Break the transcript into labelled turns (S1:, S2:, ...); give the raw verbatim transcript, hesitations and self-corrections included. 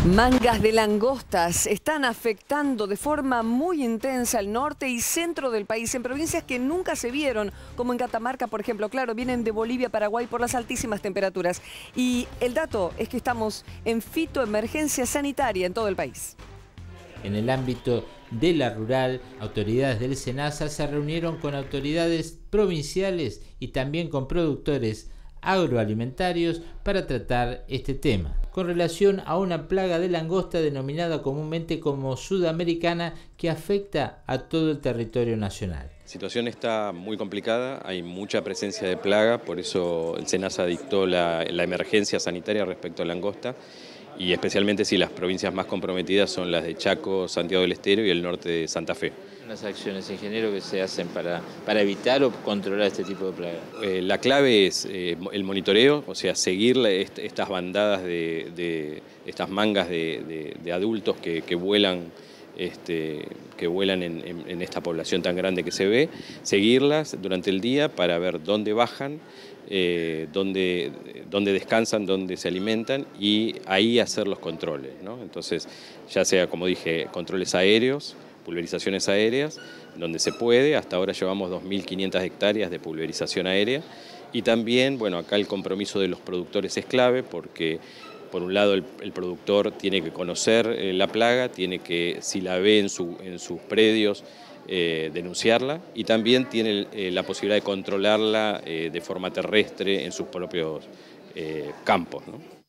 S1: Mangas de langostas están afectando de forma muy intensa el norte y centro del país, en provincias que nunca se vieron, como en Catamarca, por ejemplo. Claro, vienen de Bolivia, Paraguay por las altísimas temperaturas. Y el dato es que estamos en fitoemergencia sanitaria en todo el país.
S2: En el ámbito de la rural, autoridades del SENASA se reunieron con autoridades provinciales y también con productores agroalimentarios para tratar este tema, con relación a una plaga de langosta denominada comúnmente como sudamericana que afecta a todo el territorio nacional.
S3: La situación está muy complicada, hay mucha presencia de plaga, por eso el SENASA dictó la, la emergencia sanitaria respecto a langosta, y especialmente si las provincias más comprometidas son las de Chaco, Santiago del Estero y el norte de Santa Fe.
S2: Las acciones, ingeniero, que se hacen para, para evitar o controlar este tipo de plagas.
S3: Eh, la clave es eh, el monitoreo, o sea, seguir est estas bandadas de, de estas mangas de, de, de adultos que, que vuelan, este, que vuelan en, en, en esta población tan grande que se ve, seguirlas durante el día para ver dónde bajan, eh, dónde, dónde descansan, dónde se alimentan y ahí hacer los controles, ¿no? Entonces, ya sea, como dije, controles aéreos, pulverizaciones aéreas, donde se puede. Hasta ahora llevamos dos mil quinientas hectáreas de pulverización aérea. Y también, bueno, acá el compromiso de los productores es clave porque, por un lado, el, el productor tiene que conocer eh, la plaga, tiene que, si la ve en, su, en sus predios, eh, denunciarla, y también tiene eh, la posibilidad de controlarla eh, de forma terrestre en sus propios eh, campos, ¿no?